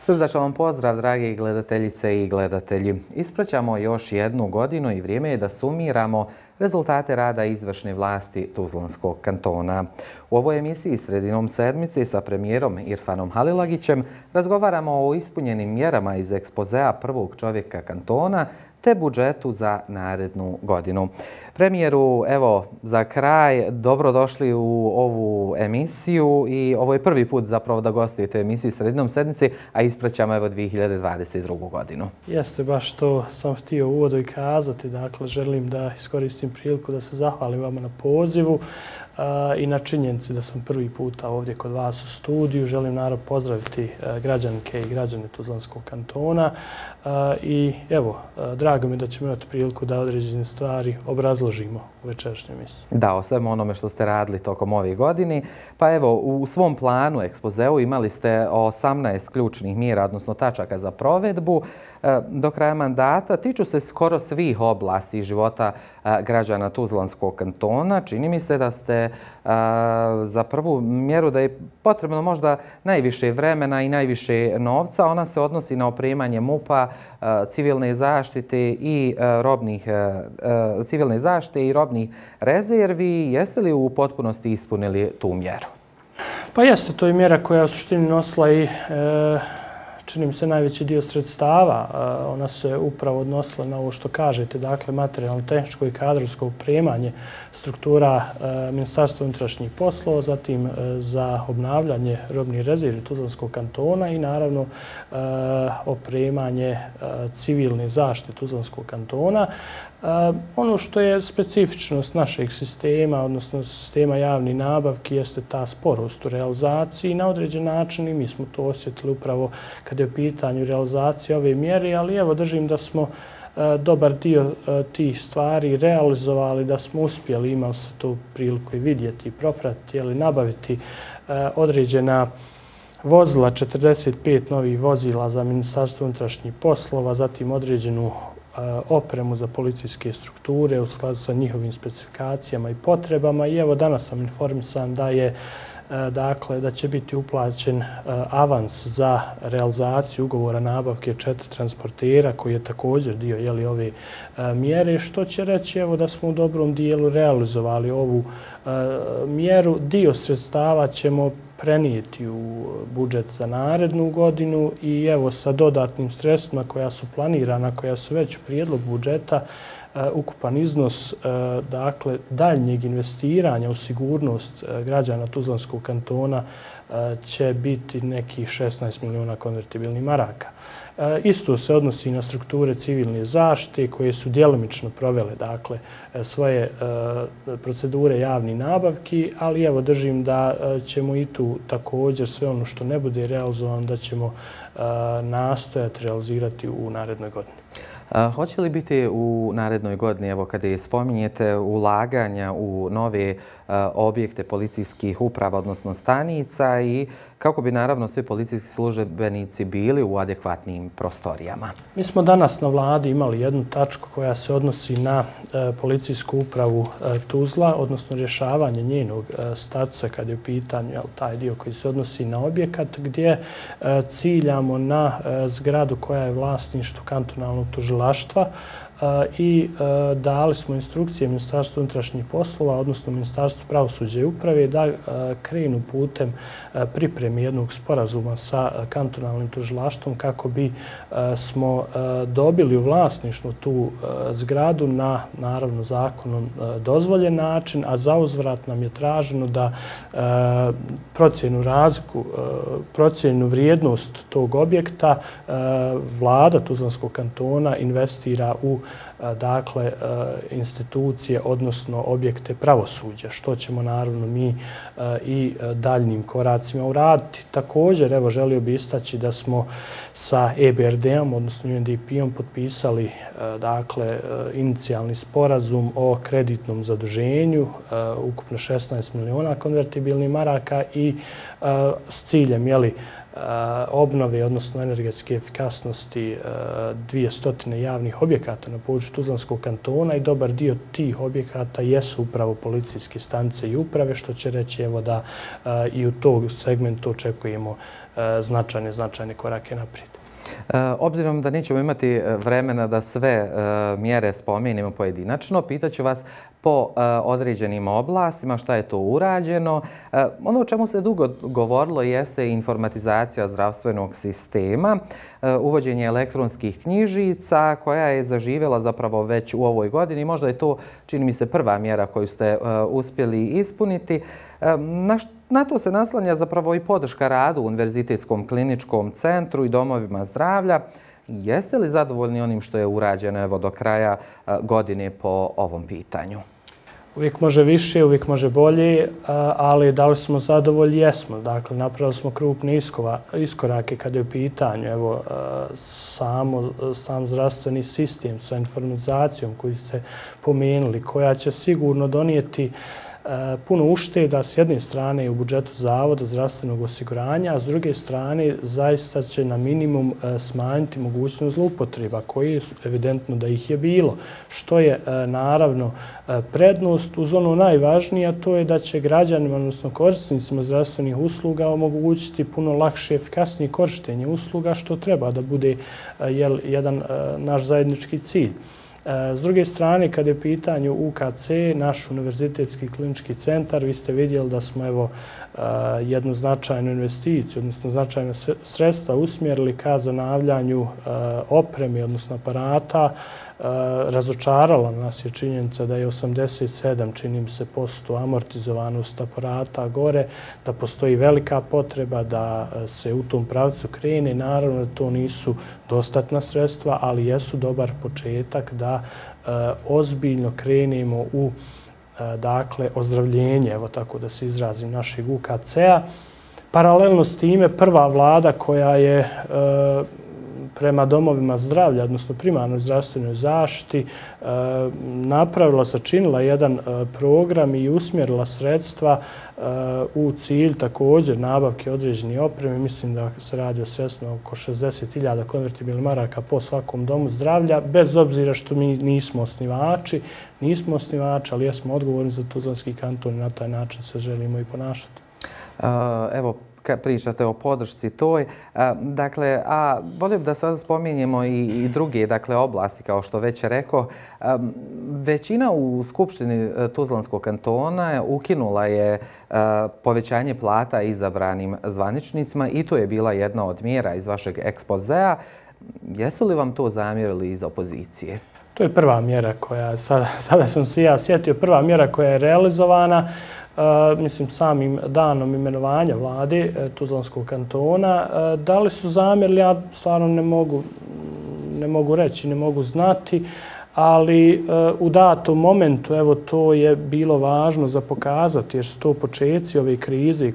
Srdačan vam pozdrav, dragi gledateljice i gledatelji. Ispraćamo još jednu godinu i vrijeme je da sumiramo rezultate rada izvršne vlasti Tuzlanskog kantona. U ovoj emisiji sredinom sedmice sa premijerom Irfanom Halilagićem razgovaramo o ispunjenim mjerama iz ekspozea prvog čovjeka kantona te budžetu za narednu godinu. Premijeru, evo, za kraj, dobrodošli u ovu emisiju i ovo je prvi put zapravo da gostujete u emisiji sredinom sedmice, a ispraćamo evo 2022. godinu. Jeste, baš to sam htio u uvodu i kazati. Dakle, želim da iskoristim priliku da se zahvalim vama na pozivu i na činjenici da sam prvi puta ovdje kod vas u studiju. Želim naravno pozdraviti građanke i građane Tuzlanskog kantona i evo, drago mi da ćemo imati priliku da određene stvari obrazložimo u večerašnjoj emisiji. Da, o svemu onome što ste radili tokom ove godine. Pa evo, u svom planu, ekspozeu, imali ste 18 ključnih mjera, odnosno tačaka za provedbu. Do kraja mandata tiču se skoro svih oblasti života građana Tuzlanskog kantona. Čini mi se da ste za prvu mjeru da je potrebno možda najviše vremena i najviše novca. Ona se odnosi na opremanje MUP-a, civilne zaštite i robnih rezervi. Jeste li u potpunosti ispunili tu mjeru? Pa jeste, to je mjera koja u suštini nosila i čini mi se najveći dio sredstava. Ona se upravo odnosila na ovo što kažete, dakle materijalno, tehničko i kadrovsko opremanje struktura Ministarstva unutrašnjih poslova, zatim za obnavljanje robnih rezervi Tuzlanskog kantona i naravno opremanje civilne zaštite Tuzlanskog kantona. Ono što je specifičnost našeg sistema, odnosno sistema javnih nabavki, jeste ta sporost u realizaciji. Na određen način i mi smo to osjetili upravo kada je u pitanju realizacije ove mjere, ali evo držim da smo dobar dio tih stvari realizovali, da smo uspjeli, imali se tu priliku i vidjeti, propratiti, ali nabaviti određena vozila, 45 novih vozila za Ministarstvo unutrašnjih poslova, zatim određenu opremu za policijske strukture u skladu sa njihovim specifikacijama i potrebama. I evo danas sam informisan da je da će biti uplaćen avans za realizaciju ugovora nabavke 4 transportera koji je također dio ove mjere, što će reći evo da smo u dobrom dijelu realizovali ovu mjeru. Dio sredstava ćemo prenijeti u budžet za narednu godinu i evo sa dodatnim sredstvima koja su planirana, koja su već u prijedlogu budžeta, ukupan iznos dakle daljnjeg investiranja u sigurnost građana Tuzlanskog kantona će biti nekih 16 miliona konvertibilnih maraka. Isto se odnosi na strukture civilne zaštite koje su djelomično provele dakle svoje procedure javnih nabavki, ali evo držim da ćemo i tu također sve ono što ne bude realizovano da ćemo nastojati realizirati u narednoj godini. Hoće li biti u narednoj godini, evo kada je spominjete, ulaganja u nove objekte policijskih uprava, odnosno stanica i kako bi naravno svi policijski službenici bili u adekvatnim prostorijama? Mi smo danas na vladi imali jednu tačku koja se odnosi na policijsku upravu Tuzla, odnosno rješavanje njenog statusa kad je u pitanju taj dio koji se odnosi na objekat, gdje ciljamo na zgradu koja je vlasništvo kantonalnog tužilaštva i dali smo instrukcije Ministarstvu unutrašnjih poslova, odnosno Ministarstvu pravosuđa i uprave da krenu putem pripreme jednog sporazuma sa kantonalnim tužilaštvom kako bi smo dobili u vlasništvo tu zgradu na naravno zakonom dozvoljen način, a za uzvrat nam je traženo da procjenu vrijednost tog objekta vlada Tuzlanskog kantona investira u dakle institucije, odnosno objekte pravosuđa, što ćemo naravno mi i daljnim koracima uraditi. Također, evo, želio bih istaći da smo sa EBRD-om, odnosno UNDP-om, potpisali dakle inicijalni sporazum o kreditnom zaduženju, ukupno 16 miliona konvertibilnih maraka i s ciljem obnove, odnosno energetske efikasnosti 200 javnih objekata na području Tuzlanskog kantona i dobar dio tih objekata jesu upravo policijske stanice i uprave, što će reći evo da i u tog segmentu očekujemo značajne korake naprijed. Obzirom da nećemo imati vremena da sve mjere spomenemo pojedinačno, pitaću vas po određenim oblastima šta je to urađeno. Ono o čemu se dugo govorilo jeste informatizacija zdravstvenog sistema, uvođenje elektronskih knjižica koja je zaživjela zapravo već u ovoj godini. Možda je to, čini mi se, prva mjera koju ste uspjeli ispuniti. Na to se naslanja zapravo i podrška radu u Univerzitetskom kliničkom centru i domovima zdravlja. Jeste li zadovoljni onim što je urađeno evo do kraja godine po ovom pitanju? Uvijek može više, uvijek može bolje, ali da li smo zadovoljni? Jesmo. Dakle, napravili smo krupne iskorake kada je u pitanju evo, sam zdravstveni sistem sa informatizacijom koju ste pomenuli, koja će sigurno donijeti puno ušteda s jedne strane u budžetu Zavoda zdravstvenog osiguranja, a s druge strane zaista će na minimum smanjiti mogućnost zloupotreba, koje je evidentno da ih je bilo. Što je naravno prednost uz ono najvažnije, a to je da će građanima, odnosno korisnicima zdravstvenih usluga omogućiti puno lakše, efikasnije korištenje usluga, što treba da bude jedan naš zajednički cilj. S druge strane, kada je u pitanju UKC, naš Univerzitetski klinički centar, vi ste vidjeli da smo evo jednu značajnu investiciju, odnosno značajna sredstva usmjerili ka zanavljanju opreme, odnosno aparata. Razočarala nas je činjenica da je 87, čini mi se, posto amortizovanost aparata gore, da postoji velika potreba da se u tom pravcu krene. Naravno da to nisu dostatna sredstva, ali jesu dobar početak da ozbiljno krenemo u ozdravljenje, evo tako da se izrazim, našeg UKC-a. Paralelno s time, prva vlada koja je prema domovima zdravlja, odnosno primarnoj zdravstvenoj zaštiti, sačinila jedan program i usmjerila sredstva u cilj također nabavke određene opreme. Mislim da se radi o sredstvima oko 60.000 konvertibilnih maraka po svakom domu zdravlja, bez obzira što mi nismo osnivači, ali jesmo odgovorni za Tuzlanski kanton i na taj način se želimo i ponašati. Evo, kad pričate o podršci toj, dakle, a volio bih da sad spominjemo i druge, dakle, oblasti, kao što već rekao. Većina u Skupštini Tuzlanskog kantona ukinula je povećanje plata izabranim zvaničnicima i to je bila jedna od mjera iz vašeg ekspozea. Jesu li vam to zamjerili iz opozicije? To je prva mjera koja, sada sam se ja sjetio, prva mjera koja je realizovana, mislim, samim danom imenovanja vlade Tuzlanskog kantona. Da li su zamjerili, ja stvarno ne mogu reći, ne mogu znati, ali u datom momentu, evo, to je bilo važno za pokazati, jer su to početci ove krize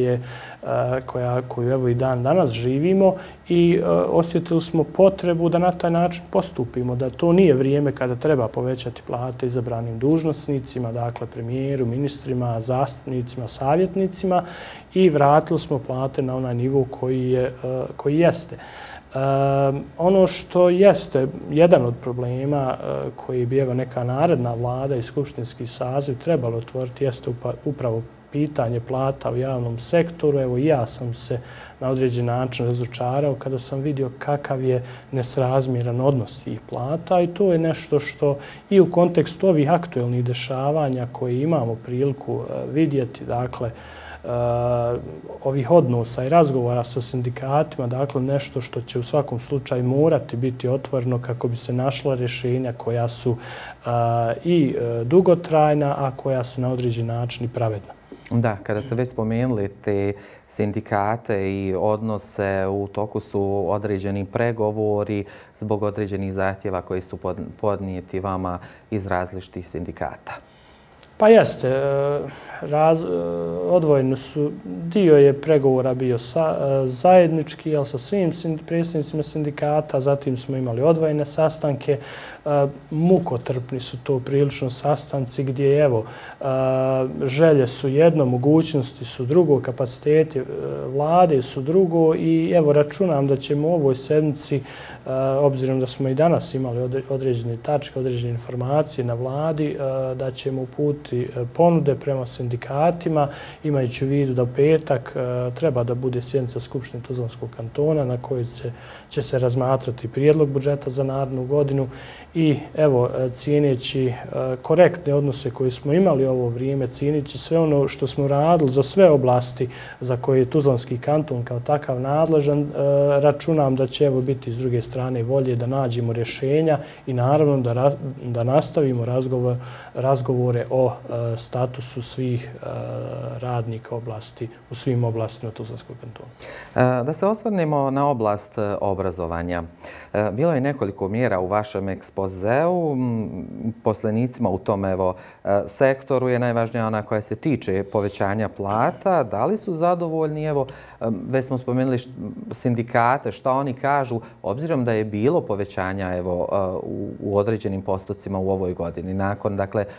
koju evo i dan danas živimo i osjetili smo potrebu da na taj način postupimo, da to nije vrijeme kada treba povećati plate izabranim dužnosnicima, dakle premijeru, ministrima, zastupnicima, savjetnicima, i vratili smo plate na onaj nivo koji jeste. Ono što jeste jedan od problema koji bi evo neka naredna vlada i skupštinski saziv trebalo otvoriti jeste upravo pitanje plata u javnom sektoru. Evo i ja sam se na određen način razočarao kada sam vidio kakav je nesrazmjeran odnos tih plata i to je nešto što i u kontekstu ovih aktuelnih dešavanja koje imamo priliku vidjeti, dakle, ovih odnosa i razgovora sa sindikatima, dakle nešto što će u svakom slučaju morati biti otvoreno kako bi se našla rješenja koja su i dugotrajna, a koja su na određen način i pravedna. Da, kada ste već spomenuli te sindikate i odnose, u toku su određeni pregovori zbog određenih zahtjeva koji su podnijeti vama iz različitih sindikata. Pa jeste. Odvojeni su, dio je pregovora bio zajednički, sa svim predstavnicima sindikata, zatim smo imali odvojene sastanke. Mukotrpni su to prilično sastanci gdje, evo, želje su jedno, mogućnosti su drugo, kapaciteti vlade su drugo i evo računam da ćemo u ovoj sedmici, obzirom da smo i danas imali određene tačke, određene informacije na vladi, da ćemo uputiti ponude prema sindikatima, imajući u vidu da u petak treba da bude sjednica Skupštine Tuzlanskog kantona na kojoj će se razmatrati prijedlog budžeta za narednu godinu i evo, cijeneći korektne odnose koje smo imali ovo vrijeme, cijeneći sve ono što smo radili za sve oblasti za koje je Tuzlanski kanton kao takav nadležan, računam da će evo biti s druge strane volje da nađemo rješenja i naravno da nastavimo razgovore o statusu svih radnika oblasti u svim oblastima Tuzlanskog kantona. Da se osvrnemo na oblast obrazovanja. Bilo je nekoliko mjera u vašem ekspozeu. Poslenicima u tom sektoru je najvažnija ona koja se tiče povećanja plata. Da li su zadovoljni? Evo, već smo spomenuli sindikate, šta oni kažu, obzirom da je bilo povećanja u određenim postocima u ovoj godini, nakon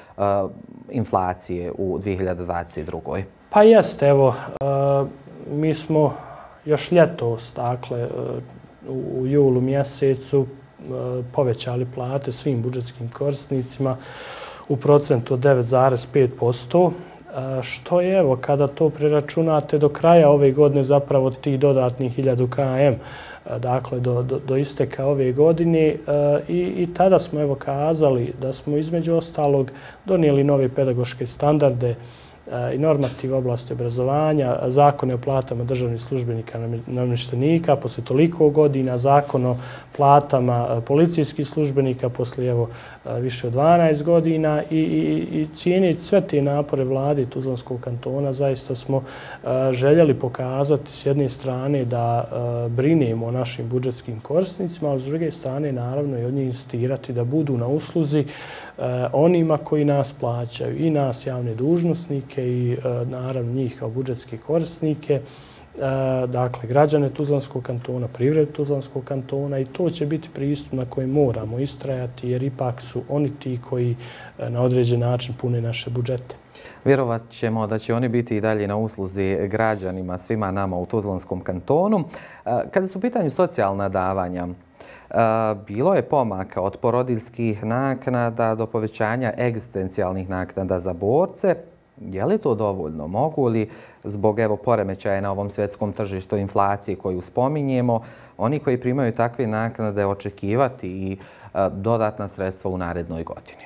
inflacije u 2022. Pa jeste, evo, mi smo još ljetos, dakle, u julu mjesecu povećali plate svim budžetskim korisnicima u procentu od 9,5%, što je, evo, kada to preračunate do kraja ove godine, zapravo ti dodatnih 1000 km, dakle, do isteka ove godine i tada smo, evo, kazali da smo između ostalog donijeli nove pedagoške standarde i normative oblasti obrazovanja, zakone o platama državnih službenika i namještenika, posle toliko godina, zakon o platama policijskih službenika, posle evo više od 12 godina i cijeniti sve te napore vlade Tuzlanskog kantona, zaista smo željeli pokazati s jedne strane da brinemo o našim budžetskim korisnicima, ali s druge strane naravno i od njih insistirati da budu na usluzi onima koji nas plaćaju, i nas javne dužnosnike i naravno njih kao budžetske korisnike, dakle građane Tuzlanskog kantona, privredu Tuzlanskog kantona, i to će biti pristup na koji moramo istrajati jer ipak su oni ti koji na određen način pune naše budžete. Vjerovat ćemo da će oni biti i dalje na usluzi građanima, svima nama u Tuzlanskom kantonu. Kada su u pitanju socijalna davanja, bilo je pomaka od porodiljskih naknada do povećanja egzistencijalnih naknada za borce. Je li to dovoljno? Mogu li zbog poremećaja na ovom svjetskom tržištu, inflacije koju spominjemo, oni koji primaju takve naknade očekivati i dodatna sredstva u narednoj godini?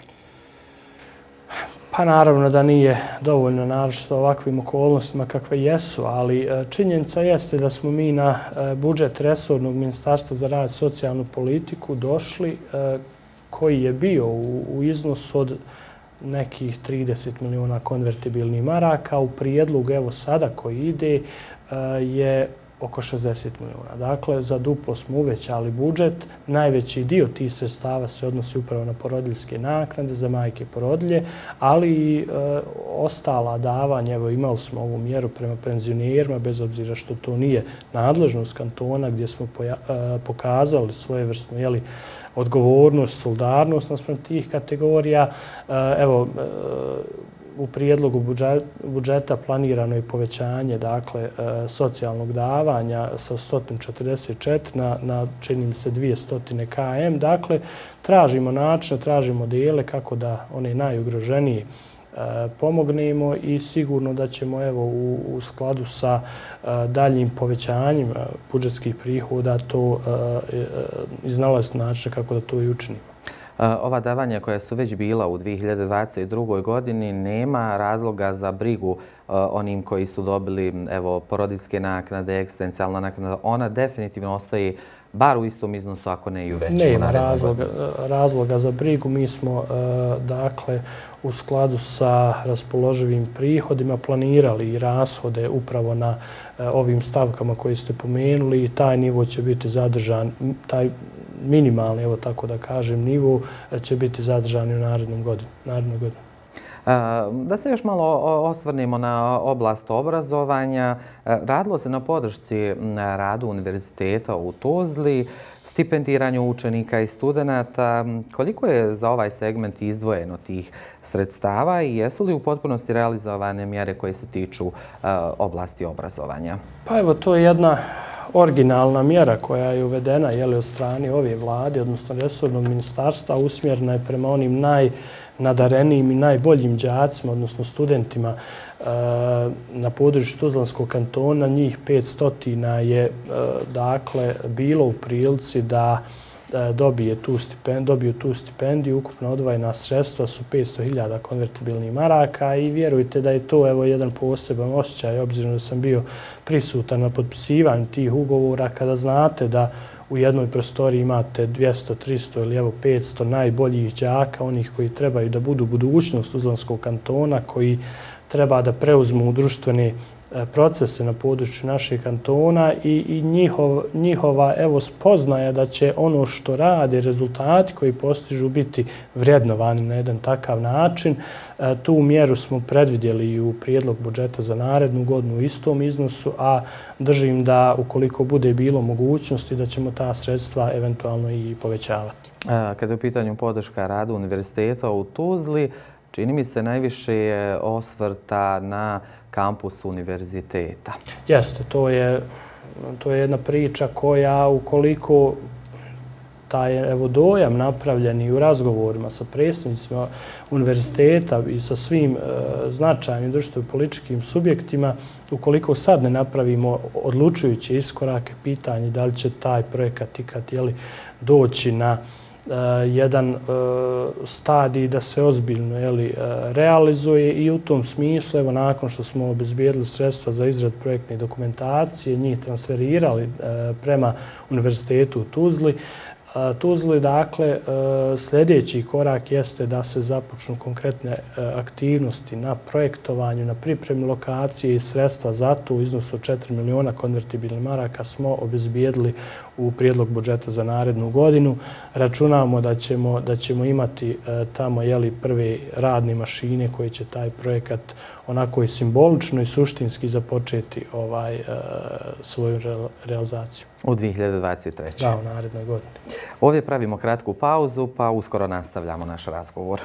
Pa naravno da nije dovoljno, naročito ovakvim okolnostima kakve jesu, ali činjenica jeste da smo mi na budžet resornog Ministarstva za rad i socijalnu politiku došli koji je bio u iznosu od nekih 30 miliona konvertibilnih maraka. U prijedlogu evo sada koji ide je oko 60 miliona. Dakle, za duplo smo uvećali budžet. Najveći dio tih sredstava se odnosi upravo na porodiljske naknade za majke porodilje, ali i ostala davanja. Evo, imali smo ovu mjeru prema penzionerima, bez obzira što to nije nadležnost kantona, gdje smo pokazali svojevrsnu odgovornost, solidarnost naspram tih kategorija. Evo, u prijedlogu budžeta planirano je povećanje, dakle, socijalnog davanja sa 144 na čini mi se 200 km. Dakle, tražimo načine, tražimo modele kako da one najugroženije pomognemo i sigurno da ćemo evo u skladu sa daljim povećanjem budžetskih prihoda to iznalaziti načine kako da to i učinimo. Ova davanja koja su već bila u 2022. godini nema razloga za brigu onim koji su dobili porodiljske naknade, egzistencijalna naknada. Ona definitivno ostaje bar u istom iznosu, ako ne i u većem. Nema razloga za brigu. Mi smo, dakle, u skladu sa raspoloživim prihodima planirali i rashode upravo na ovim stavkama koje ste pomenuli i taj nivo će biti zadržan, taj minimalni, evo tako da kažem, nivo će biti zadržan i u narednoj godini. Da se još malo osvrnemo na oblast obrazovanja. Radilo se na podršci radu univerziteta u Tuzli, stipendiranju učenika i studenata. Koliko je za ovaj segment izdvojeno tih sredstava i jesu li u potpunosti realizovane mjere koje se tiču oblasti obrazovanja? Pa evo, to je jedna originalna mjera koja je uvedena od strane ove vlade, odnosno resornog ministarstva, usmjerena je prema onim najnadarenijim i najboljim đacima, odnosno studentima na području Tuzlanskog kantona. Njih 500 je dakle bilo u prilici da dobiju tu stipendiju. Ukupno odvojena sredstva su 500.000 konvertibilnih maraka i vjerujte da je to jedan poseban osjećaj, obzirom da sam bio prisutan na potpisivanju tih ugovora, kada znate da u jednoj prostoriji imate 200, 300 ili 500 najboljih đaka, onih koji trebaju da budu budućnost Tuzlanskog kantona, koji treba da preuzmu društvene procese na području našeg kantona i njihova spoznaja da će ono što rade, rezultati koji postižu biti vrednovani na jedan takav način. Tu mjeru smo predvidjeli i u prijedlog budžeta za narednu godinu u istom iznosu, a držim da ukoliko bude bilo mogućnosti da ćemo ta sredstva eventualno i povećavati. Kada je u pitanju podrška radu univerziteta u Tuzli, čini mi se najviše je osvrta na kampus univerziteta. Jeste, to je jedna priča koja ukoliko taj dojam napravljen i u razgovorima sa predstavnicima univerziteta i sa svim značajnim društveno-političkim subjektima, ukoliko sad ne napravimo odlučujuće iskorake, pitanje da li će taj projekat ikad doći na jedan stadij da se ozbiljno realizuje i u tom smislu, nakon što smo obezbijedili sredstva za izradu projektne dokumentacije, njih transferirali prema Univerzitetu u Tuzli, dakle, sljedeći korak jeste da se započnu konkretne aktivnosti na projektovanju, na pripremi lokacije i sredstva za to u iznosu od 4 miliona konvertibilnih maraka smo obezbijedili u prijedlog budžeta za narednu godinu. Računamo da ćemo imati tamo prve radne mašine koje će taj projekat onako i simbolično i suštinski započeti svoju realizaciju. U 2023. Da, u narednoj godini. Ovdje pravimo kratku pauzu, pa uskoro nastavljamo naš razgovor.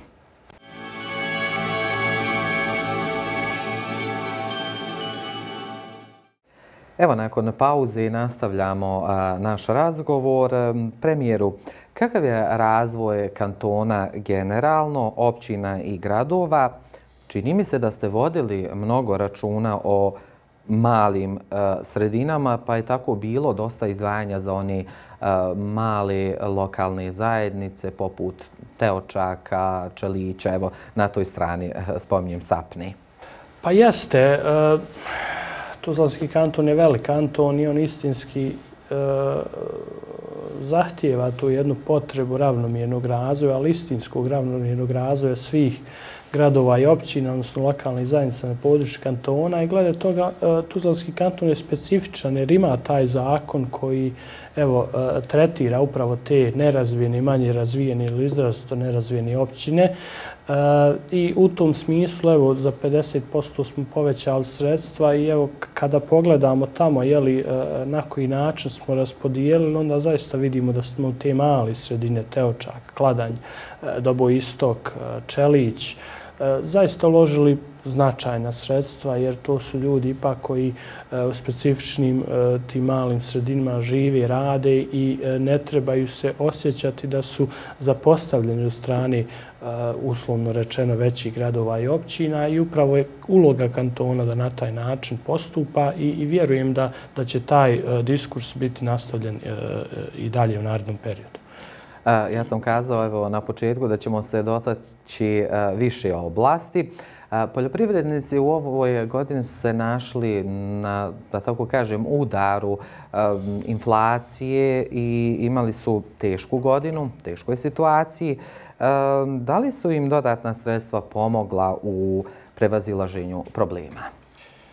Evo, nakon pauze nastavljamo naš razgovor. Premijeru, kakav je razvoj kantona generalno, općina i gradova? Čini mi se da ste vodili mnogo računa o malim sredinama, pa je tako bilo dosta izdvajanja za one male lokalne zajednice poput Teočaka, Čelića, evo na toj strani spominjem Sapni. Pa jeste, Tuzlanski kanton je velik kanton i on istinski zahtijeva tu jednu potrebu ravnomjernog razvoja, ali istinskog ravnomjernog razvoja svih gradova i općina, odnosno lokalnih zajednica na području kantona. I glede toga, Tuzlanski kanton je specifičan jer ima taj zakon koji tretira upravo te nerazvijene, manje razvijene ili izrazito nerazvijene općine. I u tom smislu, za 50% smo povećali sredstva i kada pogledamo tamo na koji način smo raspodijelili, onda zaista vidimo da smo u te male sredine, Teočak, Kladanj, Doboistok, Čelić, zaista uložili značajna sredstva, jer to su ljudi ipak koji u specifičnim tim malim sredinama žive, rade i ne trebaju se osjećati da su zapostavljeni od strane, uslovno rečeno, većih gradova i općina i upravo je uloga kantona da na taj način postupa i vjerujem da će taj diskurs biti nastavljen i dalje u narednom periodu. Ja sam kazao na početku da ćemo se dotaći više oblasti. Poljoprivrednici u ovoj godini su se našli na, da tako kažem, udaru inflacije i imali su tešku godinu, teškoj situaciji. Da li su im dodatna sredstva pomogla u prevazilaženju problema?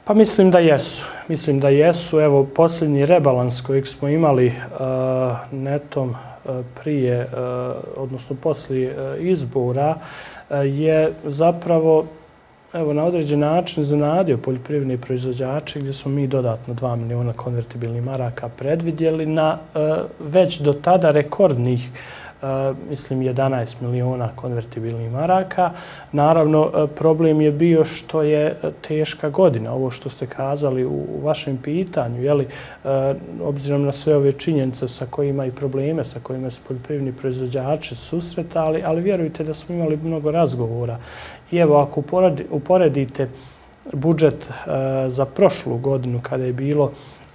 Pa mislim da jesu. Mislim da jesu. Evo, posljednji rebalans kojeg smo imali netom prije, odnosno poslije izbora, je zapravo na određen način zanadio poljoprivredne proizvođače gdje smo mi dodatno 2 miliona konvertibilnih maraka predvidjeli na već do tada rekordnih mislim 11 miliona konvertibilnih maraka. Naravno, problem je bio što je teška godina. Ovo što ste kazali u vašem pitanju, obzirom na sve ove činjenice sa kojima i probleme sa kojima su poljoprivredni proizvođači susretali, ali vjerujte da smo imali mnogo razgovora. I evo, ako uporedite budžet za prošlu godinu kada je bilo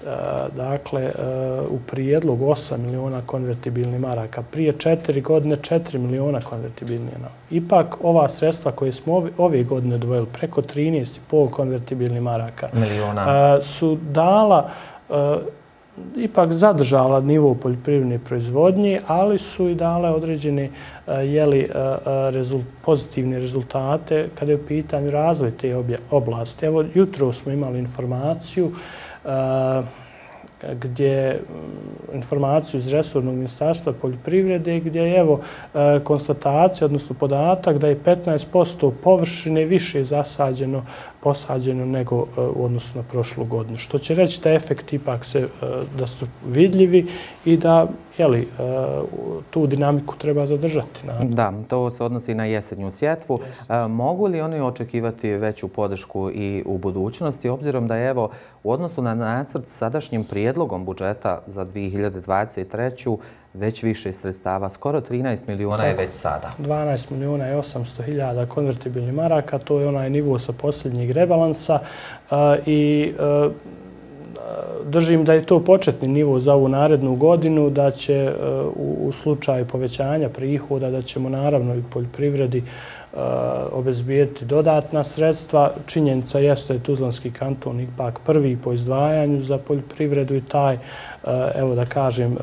u prijedlogu 8 miliona konvertibilnih maraka, prije 4 godine 4 miliona konvertibilnih maraka. Ipak ova sredstva koje smo ove godine odvojili, preko 13,5 konvertibilnih maraka, su dala, ipak zadržala nivo poljoprivredne proizvodnje, ali su i dale određene pozitivne rezultate kada je u pitanju razvoj te oblasti. Evo, jutro smo imali informaciju informaciju iz resornog ministarstva poljoprivrede gdje je konstatacija, odnosno podatak da je 15% površine više posađeno nego u odnosu na prošlu godinu. Što će reći da efekti ipak da su vidljivi i da tu dinamiku treba zadržati. Da, to se odnosi na jesenju sjetvu. Mogu li oni očekivati veću podršku i u budućnosti, obzirom da je u odnosu na nacrt sadašnjim prijedlogom budžeta za 2023. već više sredstava, skoro 13 miliona je već sada. 12 miliona i 800 hiljada konvertibilnih maraka, to je onaj nivo sa posljednjeg rebalansa i držim da je to početni nivo za ovu narednu godinu, da će u slučaju povećanja prihoda, da ćemo naravno i poljoprivredi obezbijeti dodatna sredstva. Činjenica jeste da je Tuzlanski kanton ipak prvi po izdvajanju za poljoprivredu i taj, evo da kažem,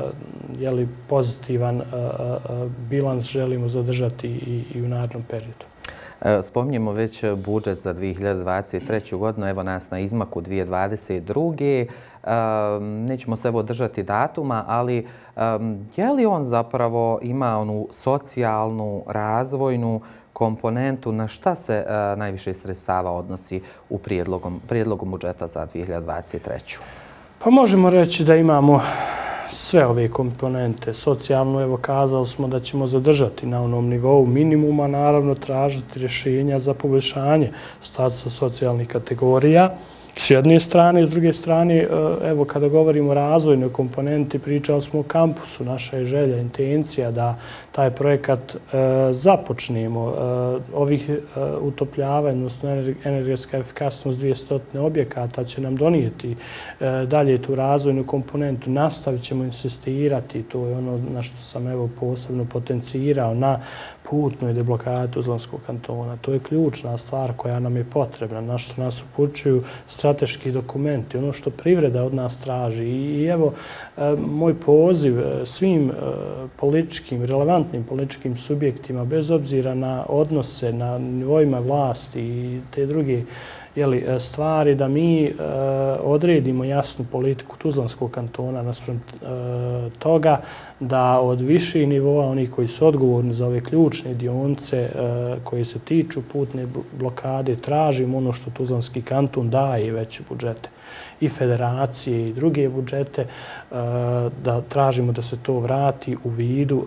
pozitivan bilans želimo zadržati i u narednom periodu. Spominjemo već budžet za 2023. godinu, evo nas na izmaku 2022. Nećemo se držati datuma, ali je li on zapravo ima onu socijalnu, razvojnu komponentu, na šta se najviše sredstava odnosi u prijedlogu budžeta za 2023. Pa možemo reći da imamo sve ove komponente. Socijalno, evo, kazali smo da ćemo zadržati na onom nivou minimuma, naravno tražiti rješenja za poboljšanje statusa socijalnih kategorija. S jedne strane, s druge strane, evo, kada govorimo o razvojnoj komponenti, pričali smo o kampusu. Naša je želja, intencija da taj projekat započnemo. Ovih utopljavanja, odnosno energetska efikasnost 200 objekata će nam donijeti dalje tu razvojnu komponentu. Nastavit ćemo insistirati, to je ono na što sam evo posebno potencirao, na putnoj deblokadi Tuzlanskog kantona. To je ključna stvar koja nam je potrebna, na što nas upućuju strateški dokumenti, ono što privreda od nas traži. I evo, moj poziv svim političkim, relevantnim političkim subjektima, bez obzira na odnose na nivoima vlasti i te druge stvari, da mi odredimo jasnu politiku Tuzlanskog kantona naspram toga da od viših nivoa, oni koji su odgovorni za ove ključne dionice koje se tiču putne blokade, tražimo ono što Tuzlanski kanton daje veće budžete i federacije i druge budžete, da tražimo da se to vrati u vidu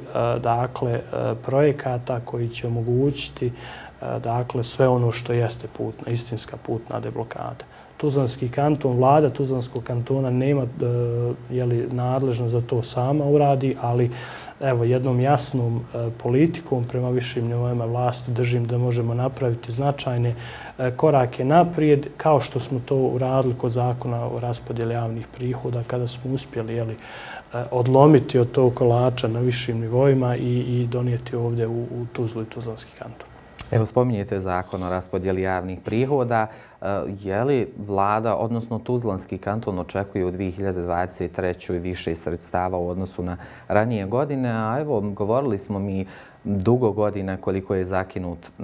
projekata koji će omogućiti sve ono što jeste istinska putna deblokada. Tuzlanski kanton, vlada Tuzlanskog kantona nema nadležno za to sama uradi, ali evo jednom jasnom politikom prema višim nivoima vlasti držim da možemo napraviti značajne korake naprijed, kao što smo to uradili kod zakona o raspodjeli javnih prihoda, kada smo uspjeli odlomiti od tog kolača na višim nivoima i donijeti ovdje u Tuzlu i Tuzlanski kanton. Evo, spominjete zakon o raspodjeli javnih prihoda. Je li vlada, odnosno Tuzlanski kanton, očekuje u 2023. više sredstava u odnosu na ranije godine? A evo, govorili smo mi dugo godina koliko je zakinut na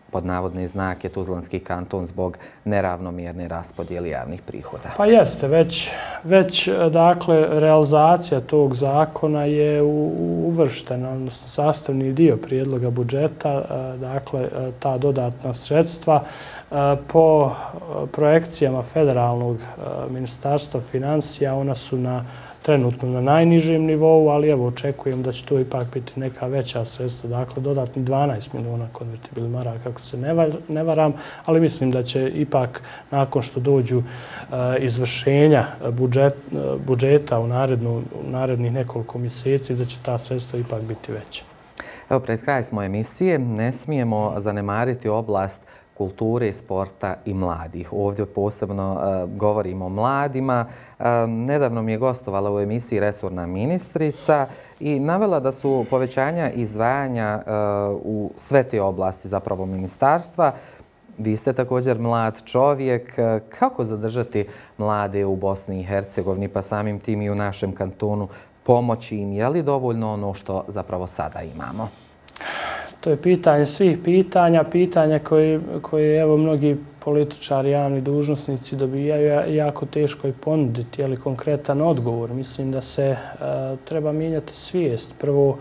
pod navodne znake Tuzlanski kanton zbog neravnomjerne raspodjele javnih prihoda? Pa jeste, već dakle, realizacija tog zakona je uvrštena, odnosno sastavni dio prijedloga budžeta, dakle, ta dodatna sredstva po projekcijama Federalnog ministarstva financija, ona su trenutno na najnižem nivou, ali evo očekujem da će to ipak biti neka veća sredstva, dakle dodatni 12 miliona konvertibilnih maraka, ako se ne varam, ali mislim da će ipak nakon što dođu izvršenja budžeta u narednih nekoliko mjeseci, da će ta sredstva ipak biti veća. Evo, pred kraj smo emisije, ne smijemo zanemariti oblast kulture, sporta i mladih. Ovdje posebno govorimo o mladima. Nedavno mi je gostovala u emisiji resorna ministrica i navela da su povećanja izdvajanja u sve te oblasti zapravo ministarstva. Vi ste također mlad čovjek. Kako zadržati mlade u Bosni i Hercegovini, pa samim tim i u našem kantonu, pomoći im? Je li dovoljno ono što zapravo sada imamo? To je pitanje svih pitanja, pitanja koje evo mnogi političari, javni dužnosnici dobijaju, jako teško i ponuditi, ali konkretan odgovor. Mislim da se treba mijenjati svijest. Prvo,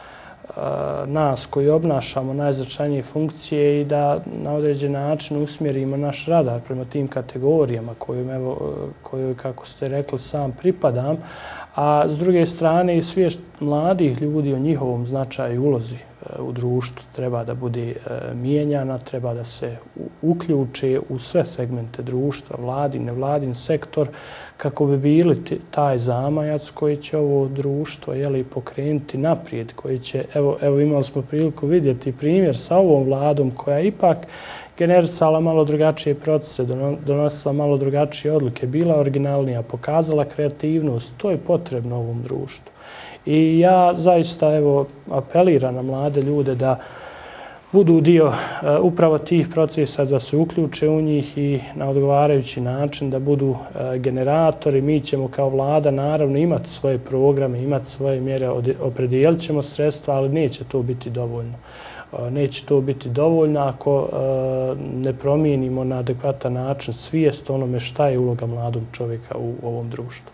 nas koji obnašamo najznačajnije funkcije i da na određen način usmjerimo naš radar prema tim kategorijama kojoj, kako ste rekli, sam pripadam, a s druge strane i svijest mladih ljudi o njihovom značaju i ulozi u društvu treba da bude mijenjana, treba da se uključe u sve segmente društva, vladin, nevladin sektor, kako bi bili taj zamajac koji će ovo društvo pokrenuti naprijed, koji će, evo imali smo priliku vidjeti primjer sa ovom vladom koja ipak generisala malo drugačije procese, donosila malo drugačije odluke, bila originalnija, pokazala kreativnost, to je potrebno ovom društvu. I ja zaista apeliram na mlade ljude da budu dio upravo tih procesa, da se uključe u njih i na odgovarajući način da budu generatori. Mi ćemo kao vlada naravno imati svoje programe, imati svoje mjere, opredijelit ćemo sredstva, ali neće to biti dovoljno. Neće to biti dovoljno ako ne promijenimo na adekvatan način svijest onome šta je uloga mladog čovjeka u ovom društvu.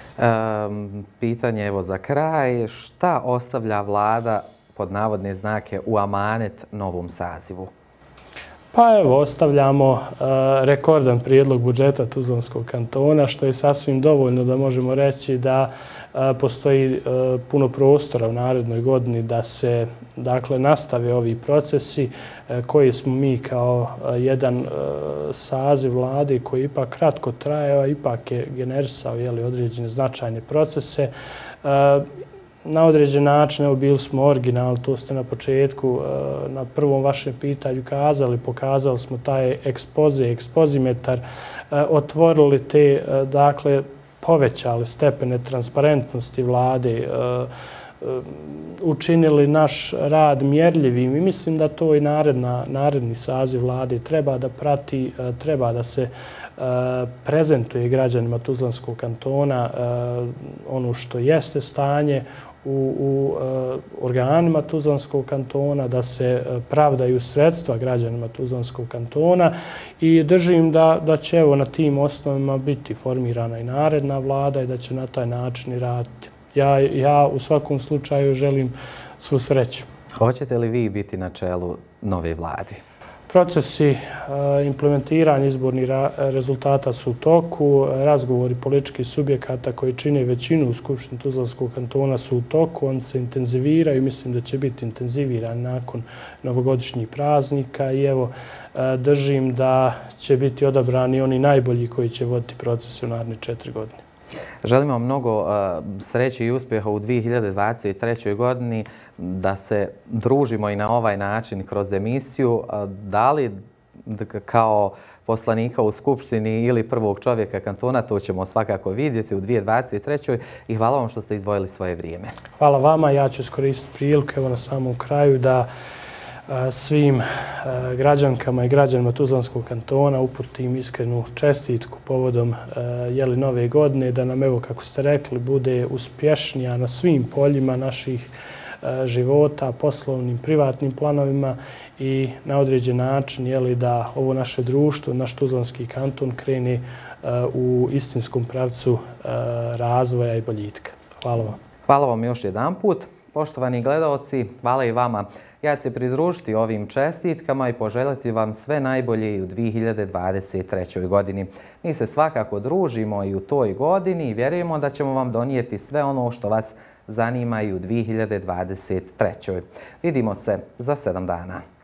Pitanje evo za kraj, šta ostavlja vlada pod navodne znake u amanet novom sazivu? Pa evo, ostavljamo rekordan prijedlog budžeta Tuzlanskog kantona, što je sasvim dovoljno da možemo reći da postoji puno prostora u narednoj godini da se nastave ovi procesi koji smo mi kao jedan saziv vlade koji ipak kratko traje, a ipak je generisao određene značajne procese. Na određen način, evo bili smo originalni, to ste na početku, na prvom vašem pitanju kazali, pokazali smo taj ekspozimetar, otvorili te, povećali stepene transparentnosti vlade, učinili naš rad mjerljivim i mislim da to i naredni saziv vlade treba da prati, treba da se prezentuje građanima Tuzlanskog kantona ono što jeste stanje u organima Tuzlanskog kantona, da se pravdaju sredstva građanima Tuzlanskog kantona i držim da će evo na tim osnovama biti formirana i naredna vlada i da će na taj način i raditi. Ja u svakom slučaju želim svu sreću. Hoćete li vi biti na čelu nove vlade? Procesi implementiranja izbornih rezultata su u toku. Razgovori političkih subjekata koji čine većinu u Skupštini Tuzlanskog kantona su u toku. Oni se intenziviraju i mislim da će biti intenzivirani nakon novogodišnjih praznika. I evo, držim da će biti odabrani oni najbolji koji će voditi procese u naredne 4 godine. Želimo vam mnogo sreće i uspjeha u 2023. godini, da se družimo i na ovaj način kroz emisiju. Da li kao poslanika u Skupštini ili prvog čovjeka kantona, to ćemo svakako vidjeti u 2023. I hvala vam što ste izdvojili svoje vrijeme. Hvala vama. Ja ću iskoristiti priliku evo na samom kraju da svim građankama i građanima Tuzlanskog kantona uputim iskrenu čestitku povodom nove godine, da nam, evo kako ste rekli, bude uspješnija na svim poljima naših života, poslovnim, privatnim planovima i na određen način da ovo naše društvo, naš Tuzlanski kanton krene u istinskom pravcu razvoja i boljitka. Hvala vam. Hvala vam još jedan put. Poštovani gledalci, hvala i vama. Ja ću se pridružiti ovim čestitkama i poželjeti vam sve najbolje i u 2023. godini. Mi se svakako družimo i u toj godini i vjerujemo da ćemo vam donijeti sve ono što vas zanima i u 2023. Vidimo se za 7 dana.